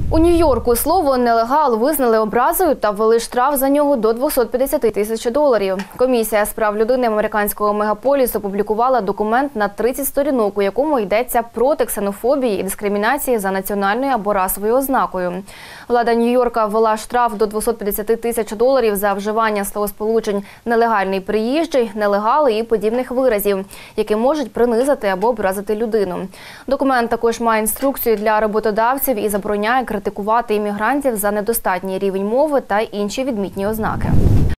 У Нью-Йорку слово «нелегал» визнали образою та ввели штраф за нього до $250 тисяч. Комісія з прав людини американського мегаполісу опублікувала документ на 30 сторінок, у якому йдеться проти ксенофобії і дискримінації за національною або расовою ознакою. Влада Нью-Йорка ввела штраф до $250 тисяч за вживання словосполучень «нелегальний приїжджий», «нелегали» і подібних виразів, які можуть принизити або образити людину. Документ також має інструкцію для роботодавців і забороняє критикувати іммігрантів за недостатній рівень мови та інші відмітні ознаки.